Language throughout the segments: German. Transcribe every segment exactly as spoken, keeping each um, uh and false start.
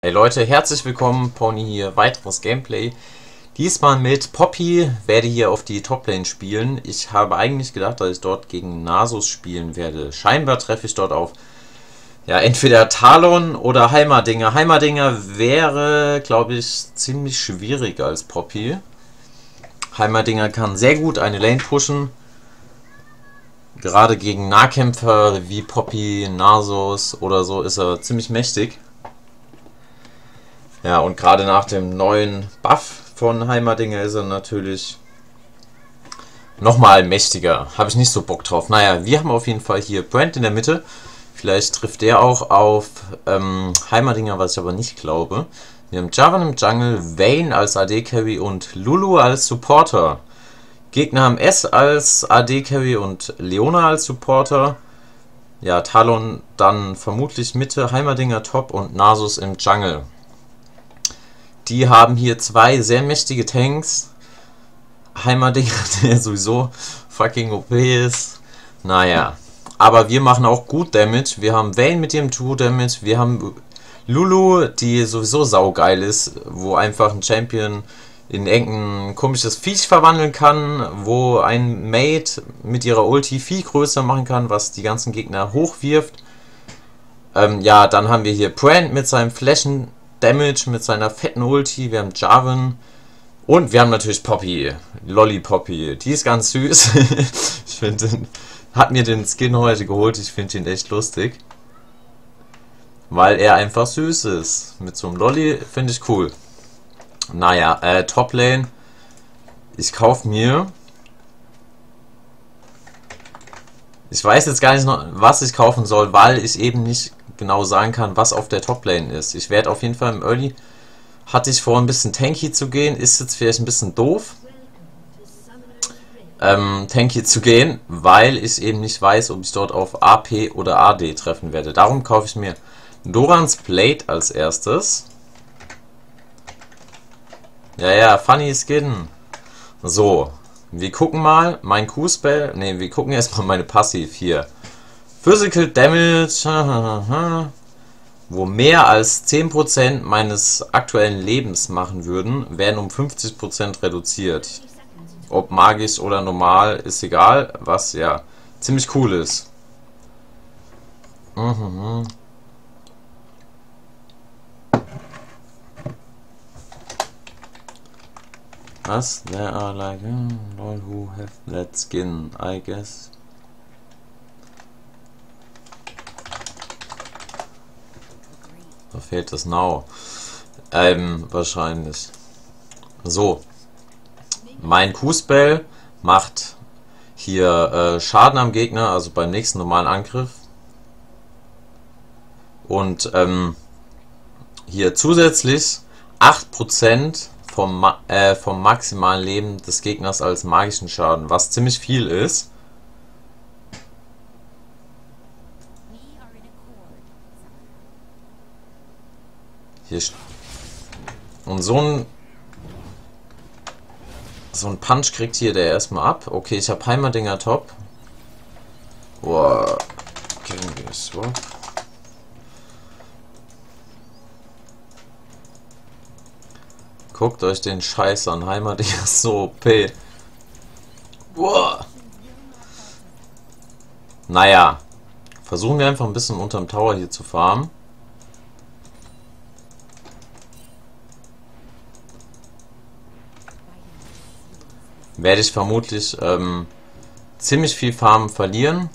Hey Leute, herzlich willkommen, Pony hier, weiteres Gameplay. Diesmal mit Poppy, werde hier auf die Toplane spielen. Ich habe eigentlich gedacht, dass ich dort gegen Nasus spielen werde. Scheinbar treffe ich dort auf, ja, entweder Talon oder Heimerdinger. Heimerdinger wäre, glaube ich, ziemlich schwierig als Poppy. Heimerdinger kann sehr gut eine Lane pushen. Gerade gegen Nahkämpfer wie Poppy, Nasus oder so ist er ziemlich mächtig. Ja, und gerade nach dem neuen Buff von Heimerdinger ist er natürlich nochmal mächtiger. Habe ich nicht so Bock drauf. Naja, wir haben auf jeden Fall hier Brand in der Mitte. Vielleicht trifft der auch auf ähm, Heimerdinger, was ich aber nicht glaube. Wir haben Jarvan im Jungle, Vayne als A D-Carry und Lulu als Supporter. Gegner haben S als A D-Carry und Leona als Supporter. Ja, Talon dann vermutlich Mitte, Heimerdinger Top und Nasus im Jungle. Die haben hier zwei sehr mächtige Tanks. Heimerdinger, der sowieso fucking O P ist. Naja, aber wir machen auch gut Damage. Wir haben Vayne mit ihrem True Damage. Wir haben Lulu, die sowieso saugeil ist, wo einfach ein Champion in irgendein komisches Viech verwandeln kann, wo ein Mate mit ihrer Ulti viel größer machen kann, was die ganzen Gegner hochwirft. Ähm, ja, dann haben wir hier Brand mit seinem Flächen Damage, mit seiner fetten Ulti. Wir haben Jarvan und wir haben natürlich Poppy, Lolly Poppy. Die ist ganz süß. Ich finde, hat mir den Skin heute geholt. Ich finde ihn echt lustig, weil er einfach süß ist. Mit so einem Lolly finde ich cool. Naja, äh, Toplane. Ich kaufe mir. Ich weiß jetzt gar nicht noch, was ich kaufen soll, weil ich eben nicht genau sagen kann, was auf der Toplane ist. Ich werde auf jeden Fall im Early, hatte ich vor, ein bisschen tanky zu gehen. Ist jetzt vielleicht ein bisschen doof, ähm, tanky zu gehen, weil ich eben nicht weiß, ob ich dort auf A P oder A D treffen werde. Darum kaufe ich mir Dorans Blade als erstes. Ja, ja, funny Skin. So, wir gucken mal mein Q-Spell. Ne, wir gucken erstmal meine Passiv hier. Physical Damage, wo mehr als zehn Prozent meines aktuellen Lebens machen würden, werden um fünfzig Prozent reduziert. Ob magisch oder normal, ist egal, was ja ziemlich cool ist. Mhm. Was? There are like all who have that skin, I guess. Da fehlt das Now. Ähm, wahrscheinlich. So. Mein Q-Spell macht hier äh, Schaden am Gegner, also beim nächsten normalen Angriff. Und ähm, hier zusätzlich acht Prozent vom, Ma äh, vom maximalen Leben des Gegners als magischen Schaden, was ziemlich viel ist. Hier und so ein so ein Punch kriegt hier der erstmal ab. Okay, ich habe Heimerdinger Top. Boah. Swap. Guckt euch den Scheiß an. Heimerdinger ist so O P. Boah. Naja. Versuchen wir einfach ein bisschen unterm Tower hier zu farmen. Werde ich vermutlich ähm, ziemlich viel Farmen verlieren.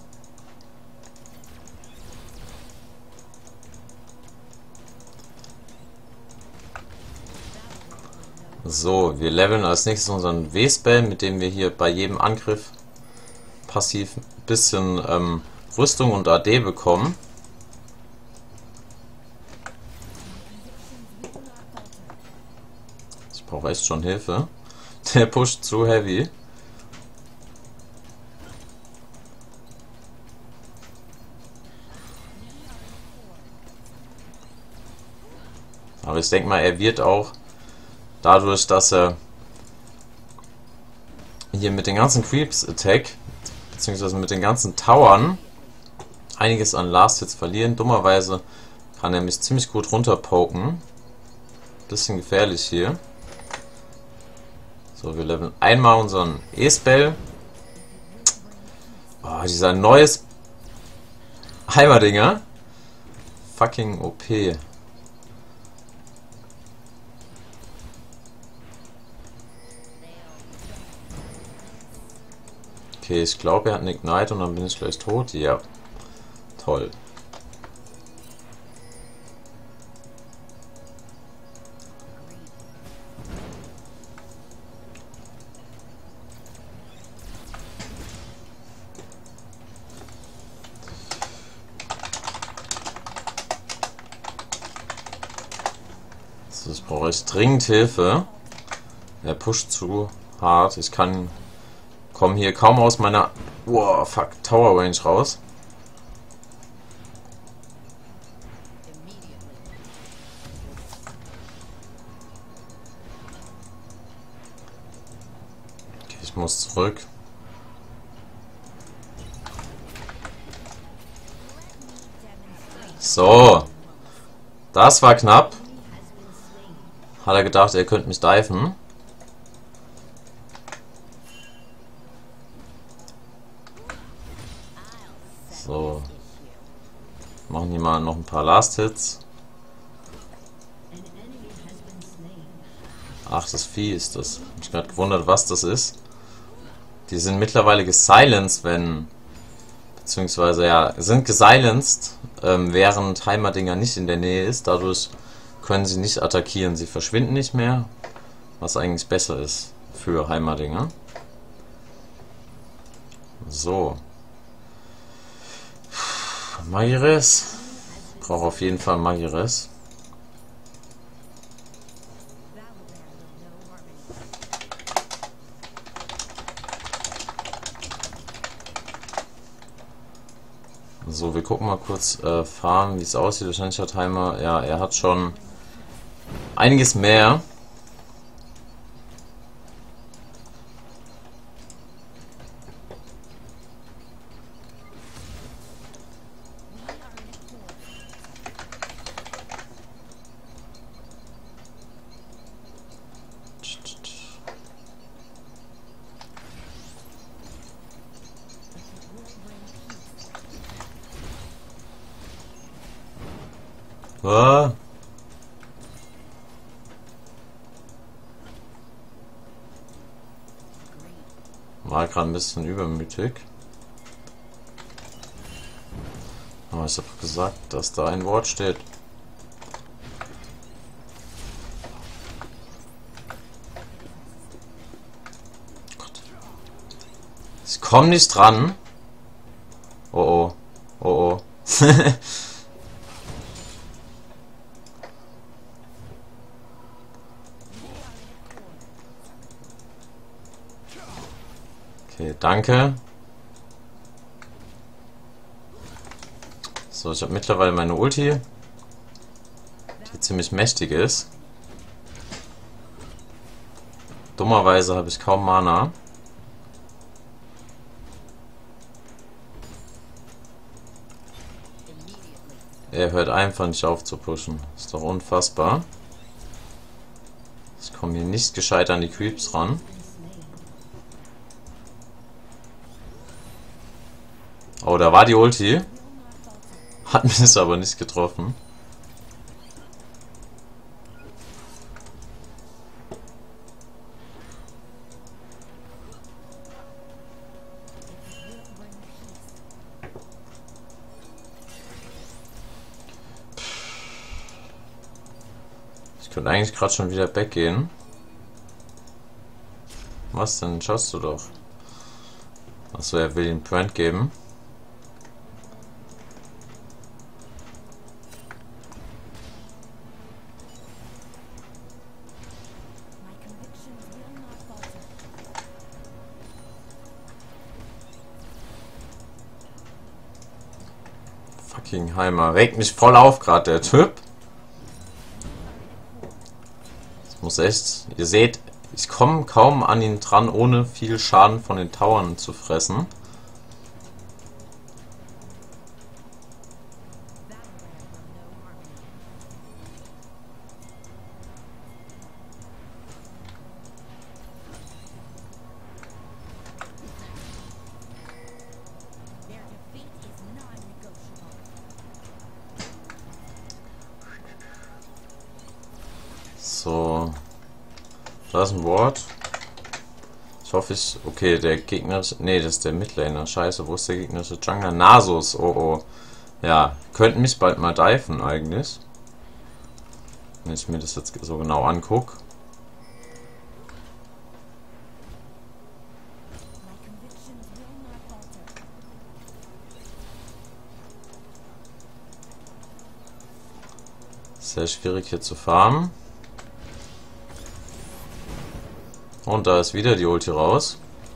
So, wir leveln als nächstes unseren W-Spell, mit dem wir hier bei jedem Angriff passiv ein bisschen ähm, Rüstung und A D bekommen. Ich brauche echt schon Hilfe. Der pusht zu heavy. Aber ich denke mal, er wird auch dadurch, dass er hier mit den ganzen Creeps Attack, beziehungsweise mit den ganzen Towern, einiges an Last Hits verlieren. Dummerweise kann er mich ziemlich gut runterpoken. Bisschen gefährlich hier. So, wir leveln einmal unseren E-Spell. Oh, dieser neues Heimerdinger. Fucking O P. Okay, ich glaube, er hat einen Ignite und dann bin ich gleich tot. Ja. Toll. So, jetzt brauche ich dringend Hilfe. Er pusht zu hart. Ich kann komme hier kaum aus meiner wow, fuck, Tower Range raus. Okay, ich muss zurück. So. Das war knapp. Hat er gedacht, er könnte mich diven. So. Machen die mal noch ein paar Last Hits. Ach, das Vieh ist das. Ich habe mich gerade gewundert, was das ist. Die sind mittlerweile gesilenced, wenn... Beziehungsweise, ja, sind gesilenced, ähm, während Heimerdinger nicht in der Nähe ist. Dadurch können sie nicht attackieren. Sie verschwinden nicht mehr, was eigentlich besser ist für Heimerdinger. So. Magires. Brauche auf jeden Fall Magires. So, wir gucken mal kurz äh, Farm, wie es aussieht. Wahrscheinlich hat Heimer, ja, er hat schon einiges mehr. Ah. War gerade ein bisschen übermütig. Aber ich habe gesagt, dass da ein Wort steht. Gott. Ich komme nicht dran. Oh oh. Oh oh. Okay, danke. So, ich habe mittlerweile meine Ulti, die ziemlich mächtig ist. Dummerweise habe ich kaum Mana. Er hört einfach nicht auf zu pushen. Ist doch unfassbar. Ich komme hier nicht gescheit an die Creeps ran. Oh, da war die Ulti. Hat mich das aber nicht getroffen. Ich könnte eigentlich gerade schon wieder weggehen. Was denn? Schaust du doch. Achso, er will den Brand geben. Fucking Heimer. Regt mich voll auf gerade, der Typ. Das muss echt... Ihr seht, ich komme kaum an ihn dran, ohne viel Schaden von den Towern zu fressen. So. Da ist ein Ward. Ich hoffe ich... Okay, der Gegner... Nee, das ist der Midlaner. Scheiße, wo ist der gegnerische Jungler? Nasus. Oh, oh. Ja, könnten mich bald mal diven eigentlich. Wenn ich mir das jetzt so genau angucke. Sehr schwierig hier zu farmen. Und da ist wieder die Ulti raus.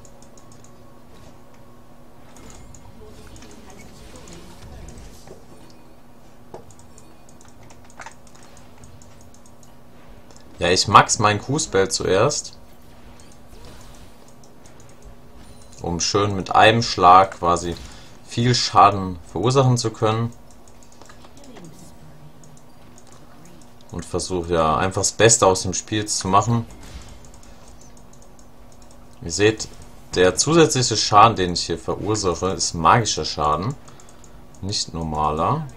Ja, ich max mein Q-Spell zuerst. Um schön mit einem Schlag quasi viel Schaden verursachen zu können. Und versuche ja einfach das Beste aus dem Spiel zu machen. Ihr seht, der zusätzliche Schaden, den ich hier verursache, ist magischer Schaden, nicht normaler.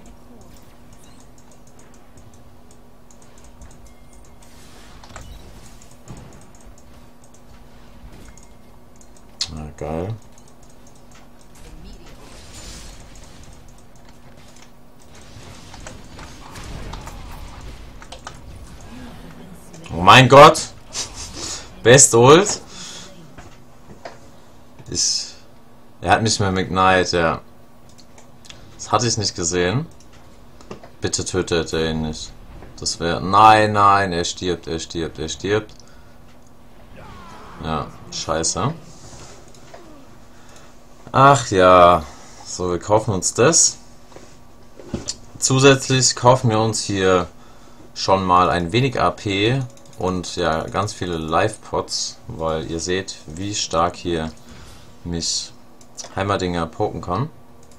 Ah, geil. Oh mein Gott! Best Ult. Ich, er hat mich mit dem Ignite, ja. Das hatte ich nicht gesehen. Bitte tötet er ihn nicht. Das wäre... Nein, nein, er stirbt, er stirbt, er stirbt. Ja, scheiße. Ach ja. So, wir kaufen uns das. Zusätzlich kaufen wir uns hier schon mal ein wenig A P und ja, ganz viele Life-Pots, weil ihr seht, wie stark hier mich Heimerdinger poken kann.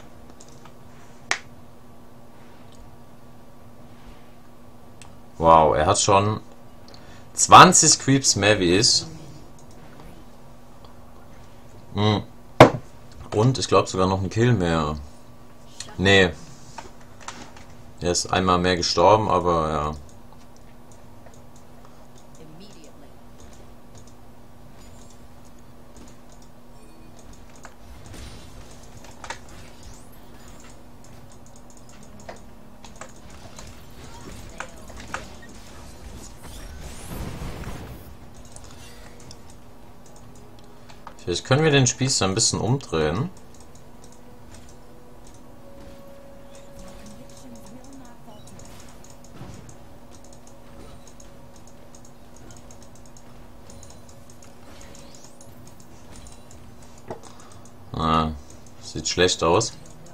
Wow, er hat schon zwanzig Creeps mehr wie ich. Hm. Und ich glaube sogar noch einen Kill mehr. Nee. Er ist einmal mehr gestorben, aber ja. Vielleicht können wir den Spieß ein bisschen umdrehen. Ah, sieht schlecht aus.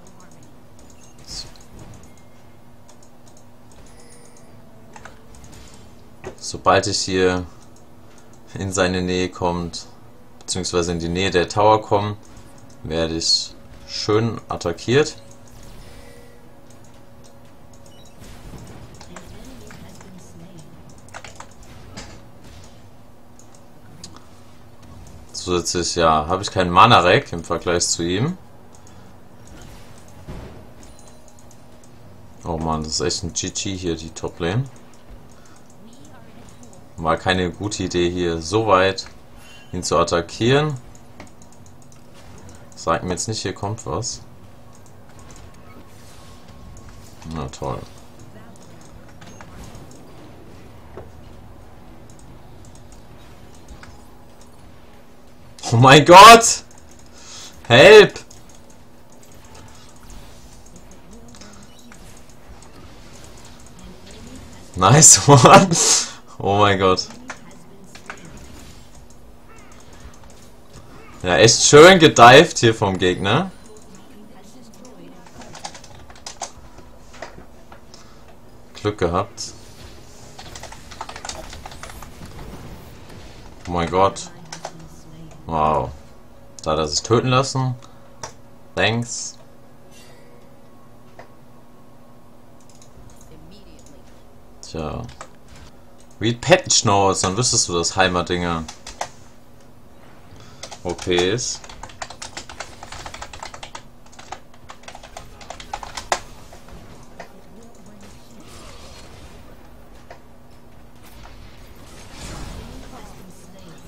Sobald ich hier in seine Nähe kommt, beziehungsweise in die Nähe der Tower kommen, werde ich schön attackiert. Zusätzlich, ja, habe ich keinen Mana-Rack im Vergleich zu ihm. Oh man, das ist echt ein G G hier, die Top-Lane. War keine gute Idee hier, so weit ihn zu attackieren. Sagt mir jetzt nicht, hier kommt was. Na toll. Oh mein Gott! Help! Nice one! Oh mein Gott. Ja, echt schön gedived hier vom Gegner. Glück gehabt. Oh mein Gott. Wow. Da hat er sich töten lassen. Thanks. Tja. Read Patch Notes, dann wüsstest du, dass Heimerdinger O P ist.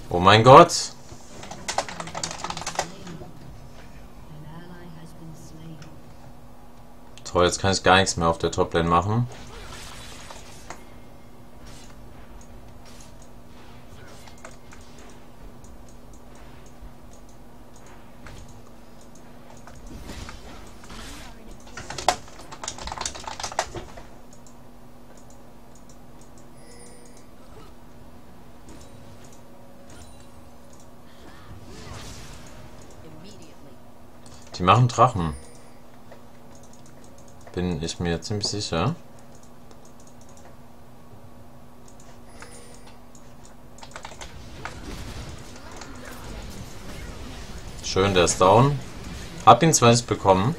Oh mein Gott. Toll, jetzt kann ich gar nichts mehr auf der Toplane machen. Die machen Drachen. Bin ich mir ziemlich sicher. Schön, der ist down. Hab ihn zwar nicht bekommen.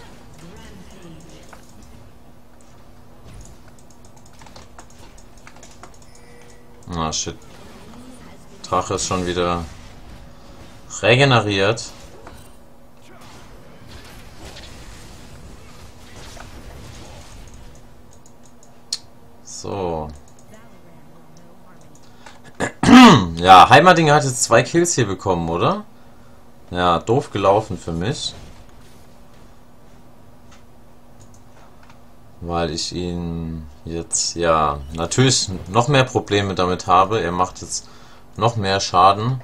Ah, shit. Drache ist schon wieder regeneriert. So. Ja, Heimerdinger hat jetzt zwei Kills hier bekommen, oder? Ja, doof gelaufen für mich. Weil ich ihn jetzt, ja, natürlich noch mehr Probleme damit habe. Er macht jetzt noch mehr Schaden.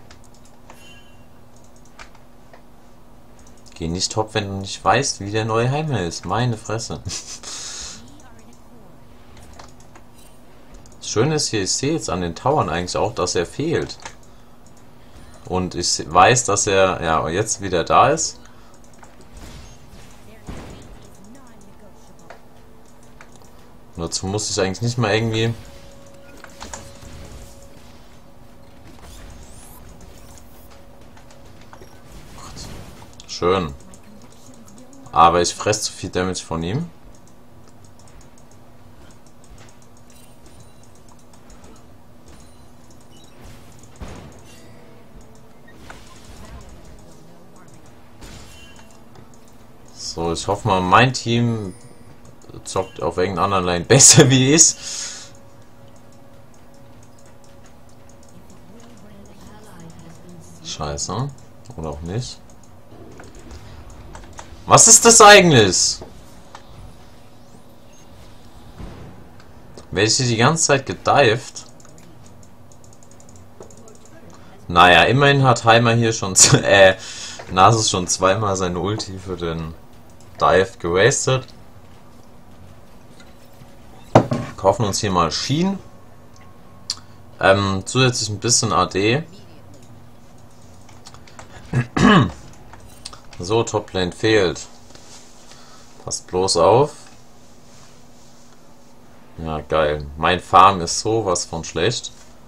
Geh nicht top, wenn du nicht weißt, wie der neue Heimer ist. Meine Fresse. Das Schöne ist hier, ich sehe jetzt an den Towern eigentlich auch, dass er fehlt. Und ich weiß, dass er, ja, jetzt wieder da ist. Und dazu muss ich eigentlich nicht mal irgendwie... Schön. Aber ich fresse zu viel Damage von ihm. So, ich hoffe mal, mein Team zockt auf irgendeiner anderen Line besser wie ich. Scheiße. Oder auch nicht. Was ist das eigentlich? Werde ich hier die ganze Zeit gedived? Naja, immerhin hat Heimer hier schon... äh, Nasus schon zweimal seine Ulti für den Dive gewastet. Kaufen uns hier mal Sheen. Ähm, zusätzlich ein bisschen A D. So, Toplane fehlt. Passt bloß auf. Ja, geil. Mein Farm ist sowas von schlecht.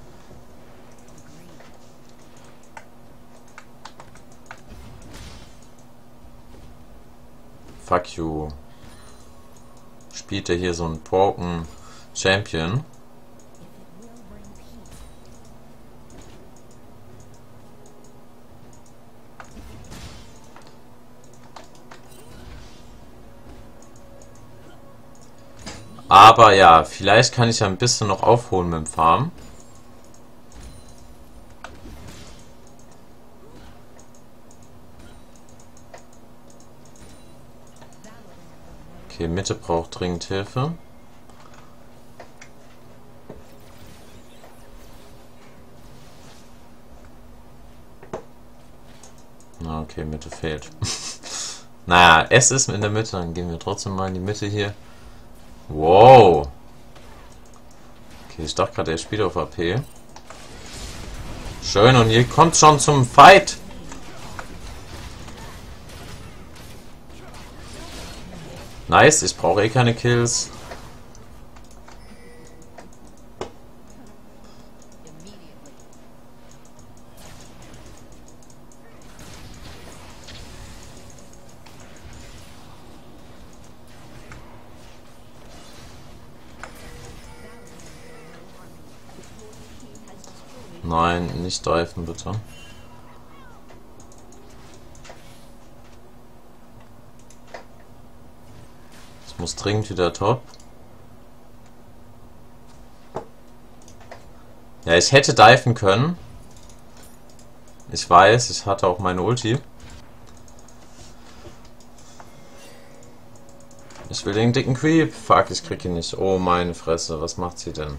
Fuck you. Spielt er hier so einen Broken Champion? Aber ja, vielleicht kann ich ja ein bisschen noch aufholen mit dem Farm. Okay, Mitte braucht dringend Hilfe. Na, okay, Mitte fehlt. Naja, es ist in der Mitte, dann gehen wir trotzdem mal in die Mitte hier. Wow. Okay, ich dachte gerade, er spielt auf A P. Schön, und hier kommt schon zum Fight. Nice, ich brauche eh keine Kills. Nein, nicht diven, bitte. Ich muss dringend wieder top. Ja, ich hätte diven können. Ich weiß, ich hatte auch meine Ulti. Ich will den dicken Creep. Fuck, ich krieg ihn nicht. Oh, meine Fresse. Was macht sie denn?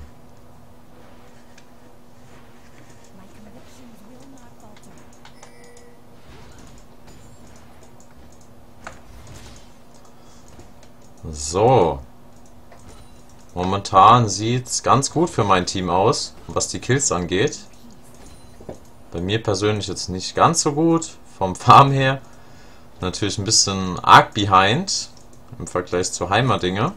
So. Momentan sieht es ganz gut für mein Team aus, was die Kills angeht. Bei mir persönlich jetzt nicht ganz so gut. Vom Farm her. Natürlich ein bisschen arg behind im Vergleich zu Heimerdinger.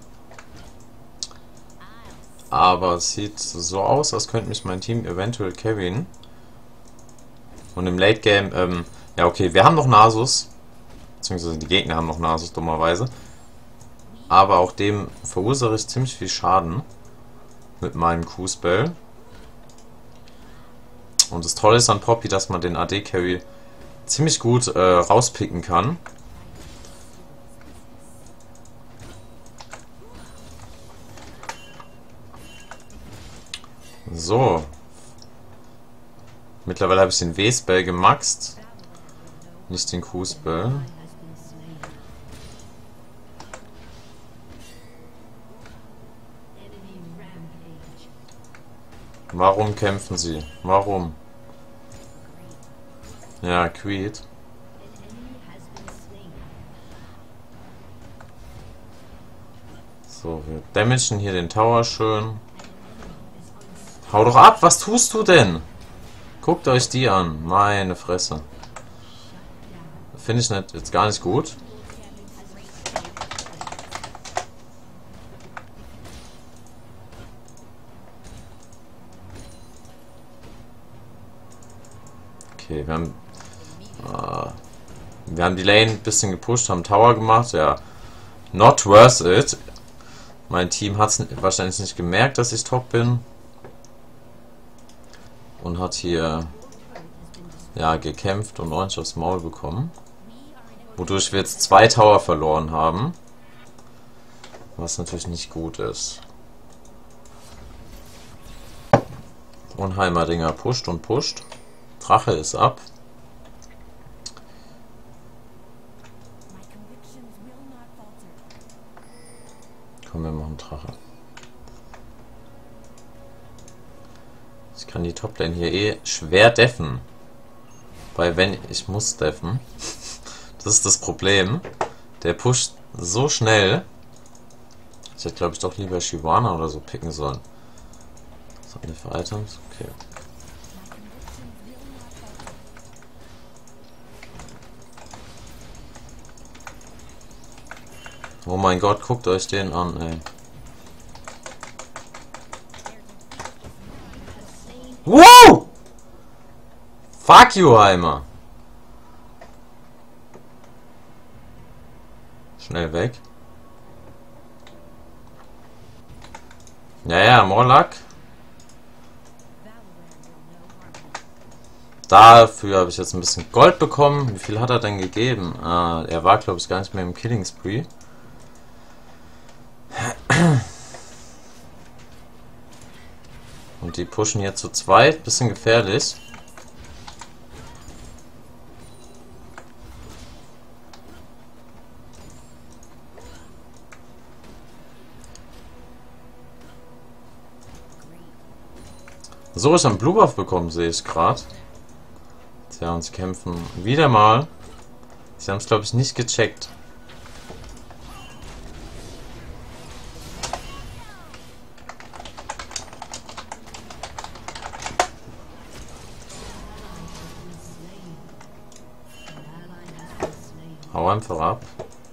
Aber es sieht so aus, als könnte mich mein Team eventuell carryen. Und im Late Game, ähm, ja okay, wir haben noch Nasus. Beziehungsweise die Gegner haben noch Nasus, dummerweise. Aber auch dem verursache ich ziemlich viel Schaden. Mit meinem Q-Spell. Und das Tolle ist an Poppy, dass man den A D-Carry ziemlich gut äh, rauspicken kann. So. Mittlerweile habe ich den W-Spell gemaxt. Nicht den Q-Spell. Warum kämpfen sie? Warum? Ja, Creed. So, wir damagen hier den Tower schön. Hau doch ab, was tust du denn? Guckt euch die an. Meine Fresse. Finde ich nicht, jetzt gar nicht gut. Okay, wir haben äh, wir haben die Lane ein bisschen gepusht, haben Tower gemacht, ja. Not worth it. Mein Team hat es wahrscheinlich nicht gemerkt, dass ich top bin. Und hat hier ja gekämpft und ordentlich aufs Maul bekommen. Wodurch wir jetzt zwei Tower verloren haben. Was natürlich nicht gut ist. Und Heimerdinger pusht und pusht. Drache ist ab. Komm, wir machen Drache. Ich kann die Toplane hier eh schwer deffen. Weil wenn ich muss deffen. Das ist das Problem. Der pusht so schnell. Ich hätte glaube ich doch lieber Shyvana oder so picken sollen. Was haben wir für Items? Okay. Oh mein Gott, guckt euch den an, ey. Wow! Fuck you, Heimer. Schnell weg. Ja, ja, Morlock. Dafür habe ich jetzt ein bisschen Gold bekommen. Wie viel hat er denn gegeben? Ah, er war, glaube ich, gar nicht mehr im Killing Spree. Und die pushen hier zu zweit. Bisschen gefährlich. So, ich habe einen Blue Buff bekommen, sehe ich gerade. Tja, und sie kämpfen wieder mal. Sie haben es, glaube ich, nicht gecheckt. Hau einfach ab.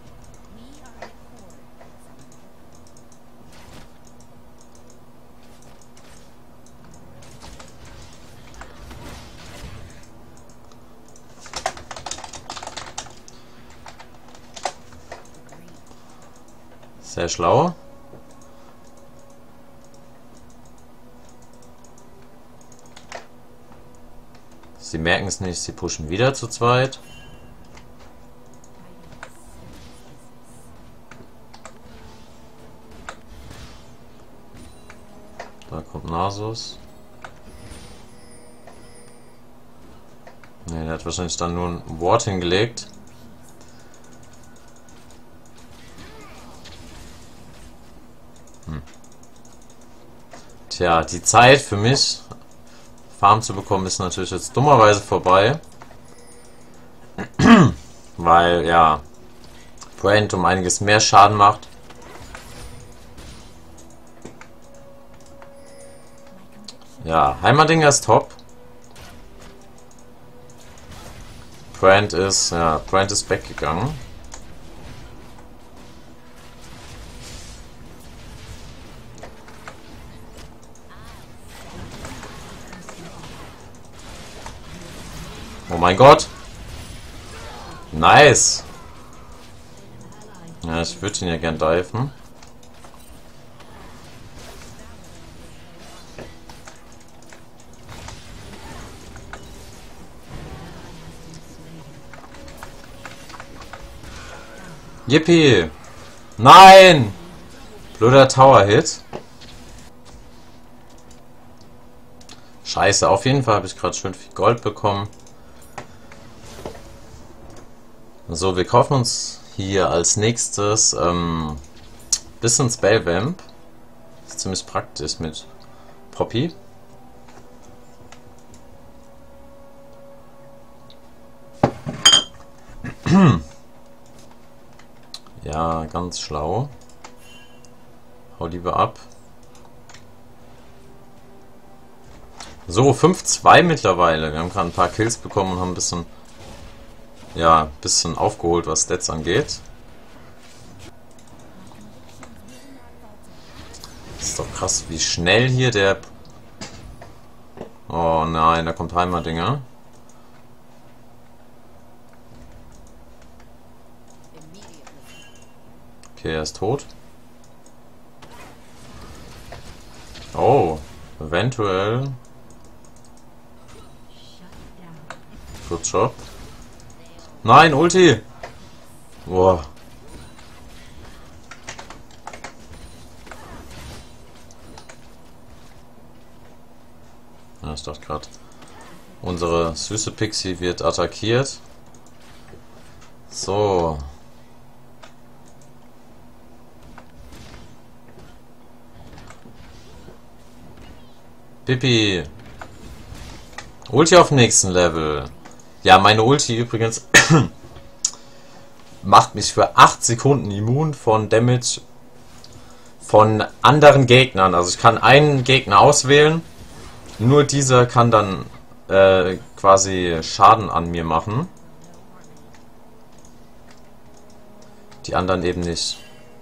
Sehr schlau. Sie merken es nicht, sie pushen wieder zu zweit. Da kommt Nasus. Ne, der hat wahrscheinlich dann nur ein Wort hingelegt. Hm. Tja, die Zeit für mich, Farm zu bekommen, ist natürlich jetzt dummerweise vorbei. Weil, ja, Brand um einiges mehr Schaden macht. Ja, Heimerdinger ist top. Brand ist, ja, Brand ist weggegangen. Oh mein Gott. Nice. Ja, ich würde ihn ja gern diven. Yippie! Nein! Blöder Tower-Hit. Scheiße, auf jeden Fall habe ich gerade schön viel Gold bekommen. So, wir kaufen uns hier als nächstes ähm, bisschen Spellvamp. Ist ziemlich praktisch mit Poppy. Ja, ganz schlau. Hau lieber ab. So, fünf zwei mittlerweile. Wir haben gerade ein paar Kills bekommen und haben ein bisschen, ja, ein bisschen aufgeholt, was Stats angeht. Das ist doch krass, wie schnell hier der... Oh nein, da kommt Heimerdinger. Okay, er ist tot. Oh, eventuell. Good job. Nein, Ulti! Boah. Ja, ich dachte gerade, unsere süße Pixie wird attackiert. So. Pippi. Ulti auf dem nächsten Level. Ja, meine Ulti übrigens macht mich für acht Sekunden immun von Damage von anderen Gegnern. Also ich kann einen Gegner auswählen. Nur dieser kann dann äh, quasi Schaden an mir machen. Die anderen eben nicht.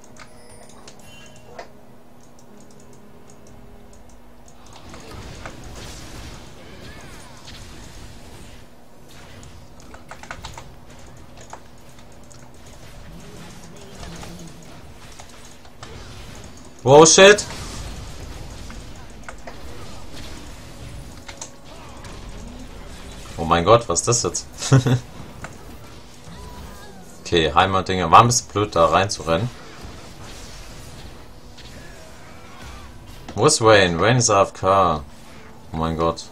Wow, shit! Oh mein Gott, was ist das jetzt? Okay, Heimatdinger. War ein bisschen blöd, da reinzurennen. Wo ist Wayne? Wayne ist A F K. Oh mein Gott.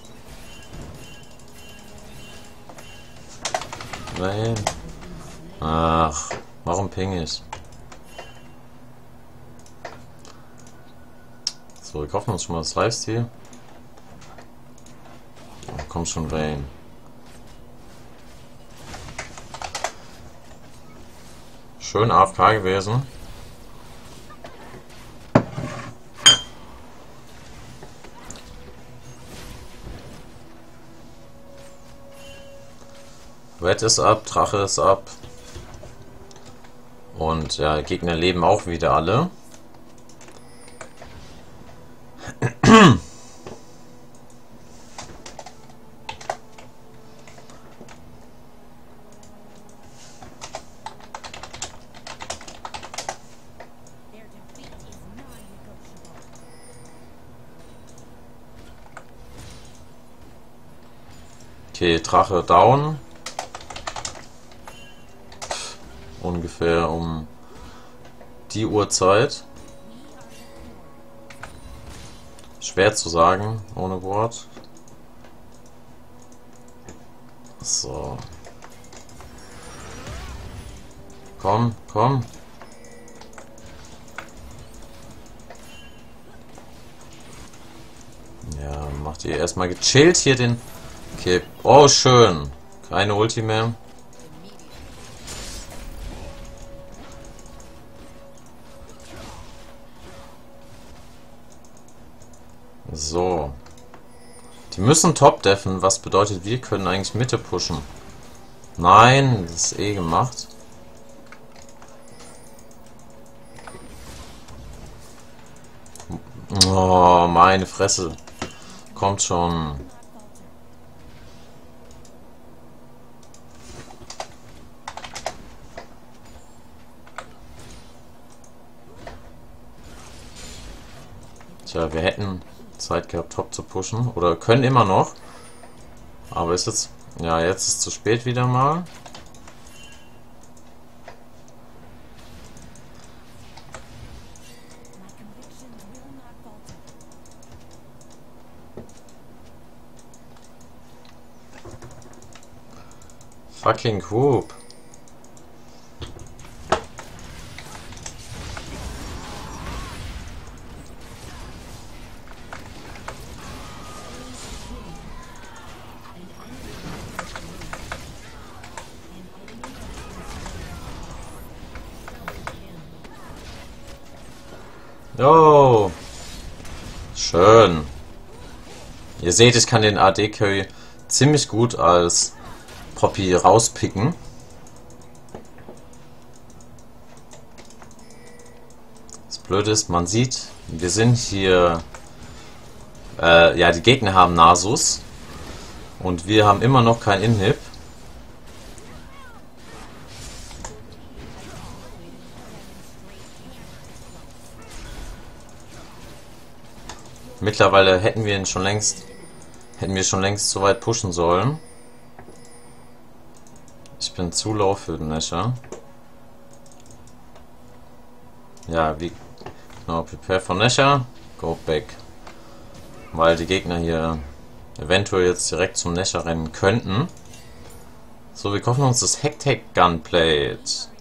Wayne. Ach, warum ping ich? So, wir kaufen uns schon mal das Lifesteal. Oh, komm schon, Wayne. Schön A F K gewesen. Red ist ab, Drache ist ab. Und ja, Gegner leben auch wieder alle. Okay, Drache down. Pff, ungefähr um die Uhrzeit. Schwer zu sagen, ohne Wort. So. Komm, komm. Ja, macht ihr erstmal gechillt hier den... Okay. Oh, schön. Keine Ulti mehr. So. Die müssen top-deffen, was bedeutet, wir können eigentlich Mitte pushen. Nein, das ist eh gemacht. Oh, meine Fresse. Kommt schon. Tja, wir hätten Zeit gehabt, top zu pushen. Oder können immer noch. Aber ist jetzt... Ja, jetzt ist es zu spät wieder mal. Fucking Whoop. Oh, schön. Ihr seht, ich kann den A D-Carry ziemlich gut als Poppy rauspicken. Das Blöde ist, man sieht, wir sind hier... Äh, ja, die Gegner haben Nasus. Und wir haben immer noch kein Inhib. Mittlerweile hätten wir ihn schon längst, hätten wir schon längst so weit pushen sollen. Ich bin zu low für den Nashor. Ja, wie genau, prepare for Nashor, go back. Weil die Gegner hier eventuell jetzt direkt zum Nashor rennen könnten. So, wir kaufen uns das Hectic Gunplate.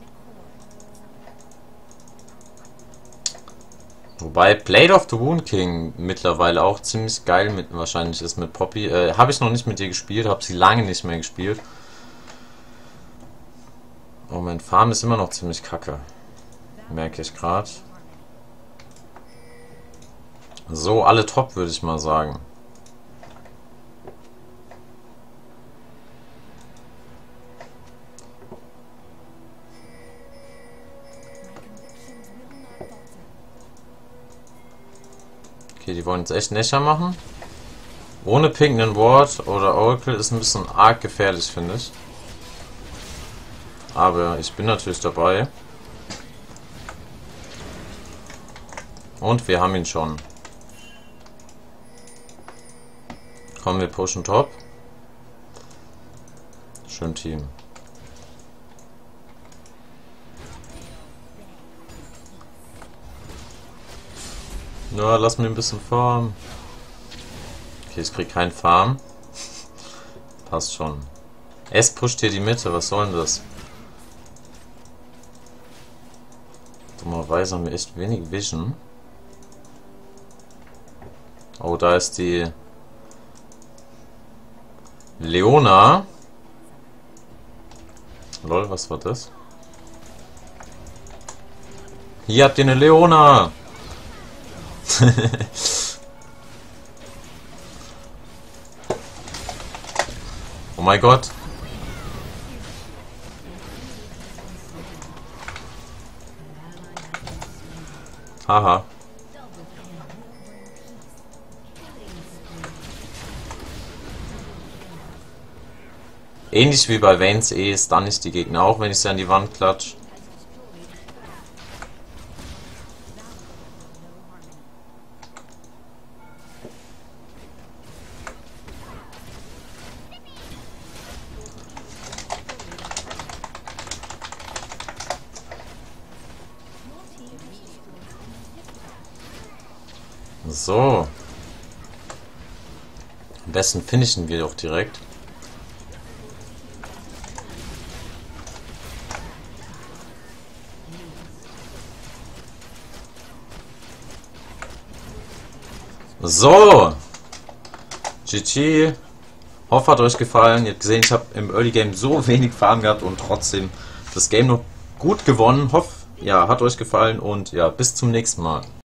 Wobei Blade of the Wound King mittlerweile auch ziemlich geil mit wahrscheinlich ist mit Poppy. Äh, habe ich noch nicht mit ihr gespielt, habe sie lange nicht mehr gespielt. Oh, mein Farm ist immer noch ziemlich kacke. Merke ich gerade. So, alle top, würde ich mal sagen. Okay, die wollen jetzt echt Nashor machen. Ohne Pink einen Ward oder Oracle ist ein bisschen arg gefährlich, finde ich. Aber ich bin natürlich dabei. Und wir haben ihn schon. Kommen wir pushen top. Schön Team. Ja, lass mir ein bisschen Farm. Okay, ich krieg keinen Farm. Passt schon. Es pusht hier die Mitte, was soll denn das? Dummerweise haben wir echt wenig Vision. Oh, da ist die Leona. Lol, was war das? Hier habt ihr eine Leona. Oh mein Gott. Haha. Ähnlich wie bei Vayne's E ist dann nicht die Gegner auch, wenn ich sie an die Wand klatsche. So. Am besten finishen wir doch direkt. So. G G. Hoffe, hat euch gefallen. Ihr habt gesehen, ich habe im Early Game so wenig Farben gehabt und trotzdem das Game noch gut gewonnen. Hoffe, ja, hat euch gefallen und ja, bis zum nächsten Mal.